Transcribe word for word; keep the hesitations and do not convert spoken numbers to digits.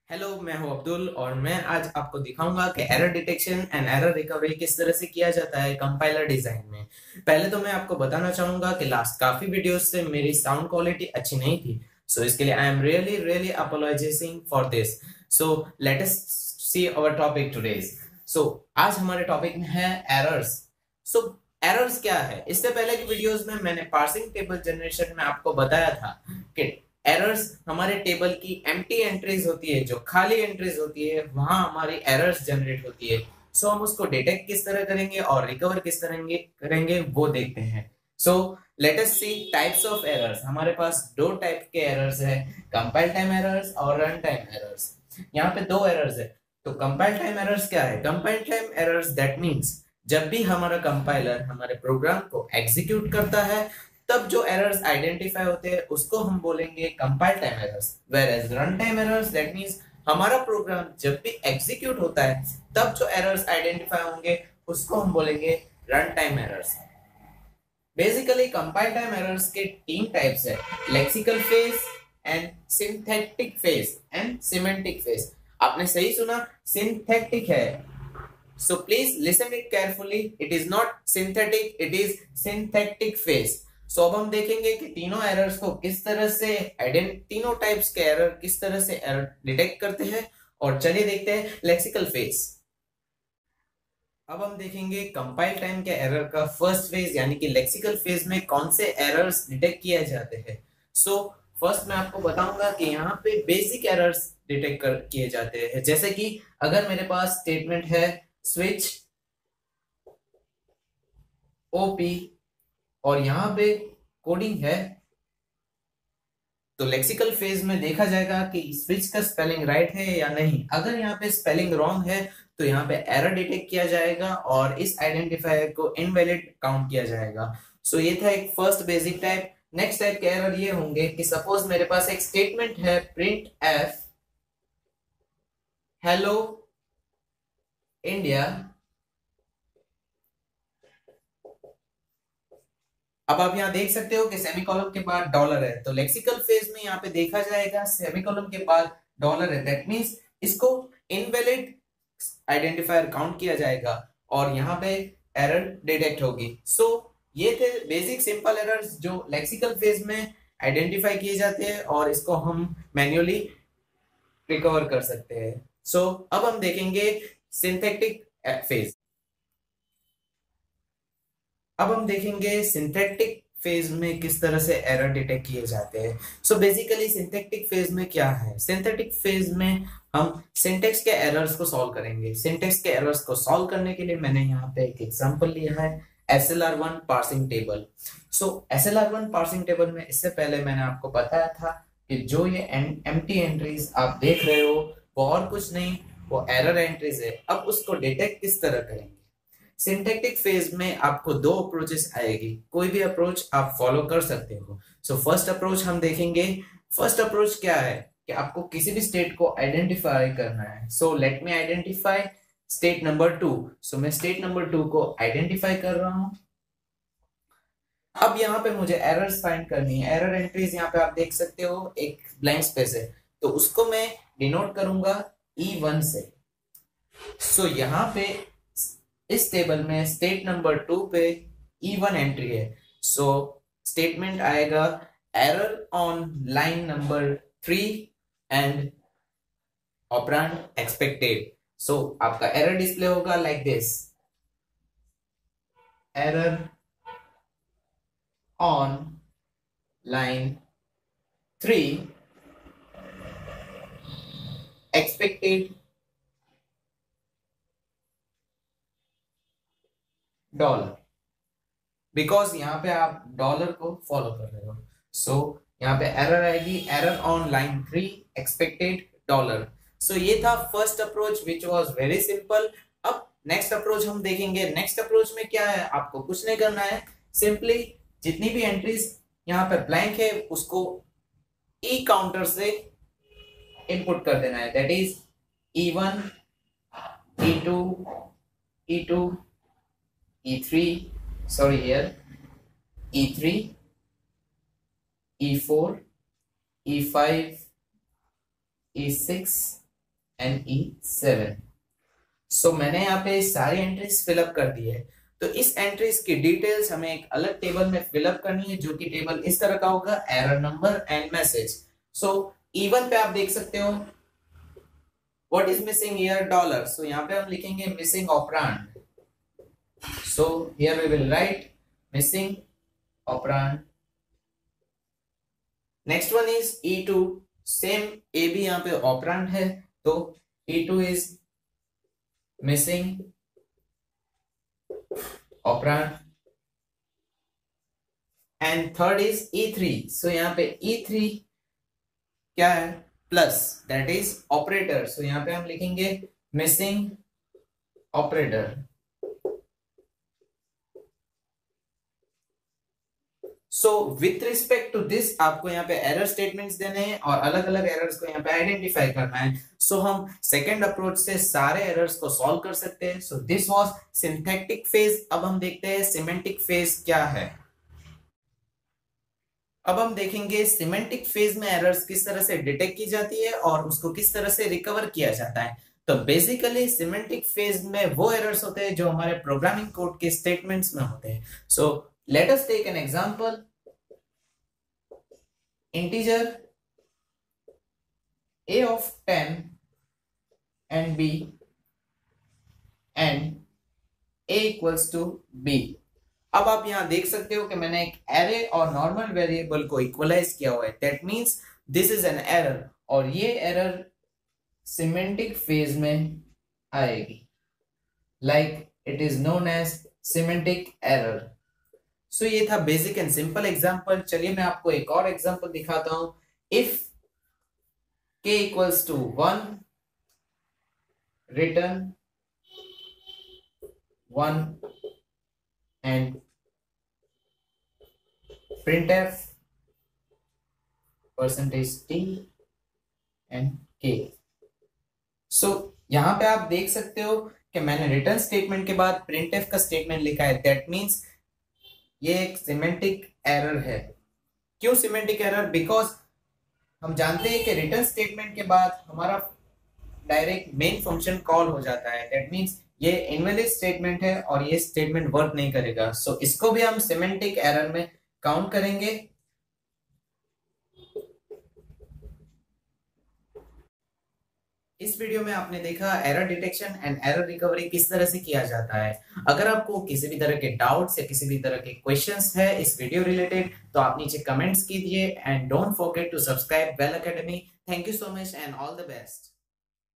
Hello, मैं हूं अब्दुल और मैं आज आपको दिखाऊंगा कि error detection and error recovery किस तरह से किया जाता है कंपाइलर डिजाइन में। पहले तो मैं आपको बताना चाहूंगा कि लास्ट काफी वीडियोस से मेरी साउंड क्वालिटी अच्छी नहीं थी, सो so इसके लिए I am really really apologizing for this. So let us see our topic today's. So आज हमारे टॉपिक में है एरर्स। सो एरर्स क्या है? इससे पहले की वीडियोस में मैंने पार्सिंग टेबल जनरेशन में आपको बताया था कि एरर्स हमारे टेबल की एम्प्टी एंट्रीज होती है, जो खाली एंट्रीज होती है वहां हमारी एरर्स जनरेट होती है। सो so, हम उसको डिटेक्ट किस तरह करेंगे और रिकवर किस तरह करेंगे वो देखते हैं। So let us see types of errors. हमारे पास दो टाइप के एरर्स है, कंपाइल टाइम एरर्स और रन टाइम एरर्स। यहाँ पे दो एरर्स है। तो कंपाइल टाइम एरर्स क्या है? Compile time errors that means जब भी हमारा कंपाइलर हमारे प्रोग्राम को एग्जीक्यूट करता है तब जो एरर्स आइडेंटिफाई होते हैं उसको हम बोलेंगे compile time errors. Whereas run time errors that means हमारा प्रोग्राम जब भी एग्जीक्यूट होता है तब जो एरर्स आइडेंटिफाई होंगे उसको हम बोलेंगे run time errors. Basically compile time errors के तीन टाइप्स है, lexical phase and synthetic phase and semantic phase. आपने सही सुना, सिंथेटिक है। So please listen it carefully. It is not synthetic, it is synthetic phase. So अब हम देखेंगे कि तीनों एरर्स को किस तरह से आइडेंट तीनों टाइप्स के एरर किस तरह से एरर डिटेक्ट करते हैं। और चलिए देखते हैं लेक्सिकल फेज। अब हम देखेंगे कंपाइल टाइम के एरर का फर्स्ट फेज यानी कि लेक्सिकल फेज में कौन से एरर्स डिटेक्ट किए जाते हैं। सो फर्स्ट मैं आपको बताऊंगा कि यहाँ पे बेसिक एरर्स डिटेक्ट कर किए जाते हैं। जैसे कि अगर मेरे पास स्टेटमेंट है स्विच ओपी और यहां पे कोडिंग है, तो लेक्सिकल फेज में देखा जाएगा कि स्विच का स्पेलिंग राइट है या नहीं। अगर यहाँ पे स्पेलिंग रॉन्ग है तो यहाँ पे एरर डिटेक्ट किया जाएगा और इस आइडेंटिफायर को इनवैलिड काउंट किया जाएगा। सो so, ये था एक first basic type. Next type के एरर ये होंगे कि सपोज मेरे पास एक स्टेटमेंट है प्रिंट एफ हेलो इंडिया। अब आप यहाँ देख सकते हो कि सेमीकोलन के बाद डॉलर है, तो लेक्सिकल फेज में यहाँ पे देखा जाएगा सेमीकोलन के बाद डॉलर है, दैट मींस इसको इनवैलिड आइडेंटिफायर काउंट किया जाएगा और यहाँ पे एरर डिटेक्ट होगी। सो so, ये थे बेसिक सिंपल एरर्स जो लेक्सिकल फेज में आइडेंटिफाई किए जाते हैं और इसको हम मैन्युअली रिकवर कर सकते हैं। सो so, अब हम देखेंगे सिंथेटिक फेज। अब हम देखेंगे सिंथेटिक फेज में किस तरह से एरर डिटेक्ट किए जाते हैं। सो बेसिकली सिंथेटिक फेज में क्या है? सिंथेटिक फेज में हम सिंटेक्स के एरर्स को सॉल्व करेंगे। सिंटेक्स के एरर्स को सॉल्व करने के लिए मैंने यहाँ पे एक एग्जांपल लिया है, S L R one parsing table. So S L R one parsing table में इससे पहले मैंने आपको बताया था कि जो ये एम्प्टी एंट्रीज आप देख रहे हो वो और कुछ नहीं, वो एरर एंट्रीज है। अब उसको डिटेक्ट किस तरह करेंगे? सिंथेटिक फेज में आपको दो अप्रोचेस आएगी, कोई भी अप्रोच आप फॉलो कर सकते हो। सो फर्स्ट अप्रोच हम देखेंगे। फर्स्ट अप्रोच क्या है कि आपको किसी भी स्टेट को आइडेंटिफाई करना है। So let me identify state number two. So मैं स्टेट नंबर टू को आइडेंटिफाई कर रहा हूं। अब यहाँ पे मुझे एरर्स फाइंड करनी है। एरर एंट्रीज यहाँ पे आप देख सकते हो एक ब्लैंक स्पेस है, तो उसको मैं डिनोट करूंगा ई वन से। सो so, यहाँ पे इस टेबल में स्टेट नंबर टू पे ई वन एंट्री है। सो स्टेटमेंट आएगा error on line number three and operand expected. So आपका एरर डिस्प्ले होगा like this, error on line three expected dollar, because यहाँ पे आप डॉलर को फॉलो कर रहे हो। सो so, यहाँ पे एरर आएगी error on line three expected dollar. So ये था first approach which was very simple. अब नेक्स्ट अप्रोच हम देखेंगे। नेक्स्ट अप्रोच में क्या है, आपको कुछ नहीं करना है, सिंपली जितनी भी एंट्रीज यहाँ पे ब्लैंक है उसको ई काउंटर से इनपुट कर देना है, that is E one, E two, E two, E three, sorry here, E three, E four, E five, E six, and E seven. So मैंने यहाँ पे सारी एंट्रीज फिलअप कर दी है। तो इस एंट्रीज की डिटेल्स हमें एक अलग टेबल में फिलअप करनी है, जो कि टेबल इस तरह का होगा, error number and message. So E one पे आप देख सकते हो what is missing here, dollar. So यहाँ पे हम लिखेंगे missing operand. So here we will write missing operand. Next one is E two, same a भी यहाँ पे ऑपरेंड है, तो E two is missing operand. And third is E three. So यहाँ पे ई थ्री क्या है, plus, that is operator. So यहाँ पे हम लिखेंगे missing operator. So with respect to this आपको यहाँ पे एरर स्टेटमेंट्स देने हैं और अलग अलग एरर्स को यहाँ पे आइडेंटिफाई करना है। सो so, हम सेकेंड अप्रोच से सारे एरर्स को सॉल्व कर सकते हैं। So this was syntactic phase. अब हम देखते हैं सिमेंटिक फेज क्या है। अब हम देखेंगे सिमेंटिक फेज में एरर्स किस तरह से डिटेक्ट की जाती है और उसको किस तरह से रिकवर किया जाता है। तो बेसिकली सिमेंटिक फेज में वो एरर्स होते हैं जो हमारे प्रोग्रामिंग कोड के स्टेटमेंट्स में होते हैं। So let us take an example, integer a of ten and b and a equals to b। अब आप यहां देख सकते हो कि मैंने एक एरे और नॉर्मल वेरिएबल को इक्वलाइज किया हुआ है। That means this is an error और ये एरर सिमेंटिक फेज में आएगी, like it is known as semantic error. So so, ये था बेसिक एंड सिंपल एग्जांपल। चलिए मैं आपको एक और एग्जांपल दिखाता हूं। If k equals to one, return one and printf percentage t and k। So यहां पे आप देख सकते हो कि मैंने रिटर्न स्टेटमेंट के बाद printf का स्टेटमेंट लिखा है। दैट मींस ये एक सिमेंटिक एरर है। क्यों सिमेंटिक एरर? बिकॉज हम जानते हैं कि रिटर्न स्टेटमेंट के बाद हमारा डायरेक्ट मेन फंक्शन कॉल हो जाता है। दैट मींस ये इनवैलिड स्टेटमेंट है और ये स्टेटमेंट वर्क नहीं करेगा। सो so, इसको भी हम सिमेंटिक एरर में काउंट करेंगे। इस वीडियो में आपने देखा error detection and error recovery किस तरह से किया जाता है। अगर आपको किसी भी तरह के डाउट्स या किसी भी तरह के क्वेश्चंस है इस वीडियो रिलेटेड, तो आप नीचे कमेंट्स कीजिए and don't forget to subscribe Well Academy. Thank you so much and all the best.